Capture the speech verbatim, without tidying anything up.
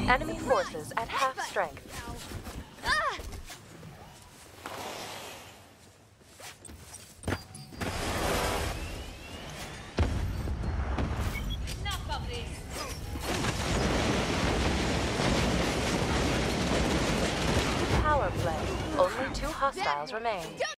Enemy forces at half strength. Enough of this. Power play. Only two hostiles remain.